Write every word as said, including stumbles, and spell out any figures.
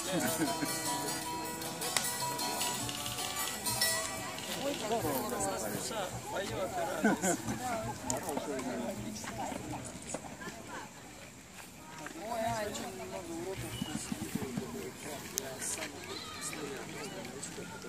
Поет и радуется. Ой, а очень много уроков. Я сам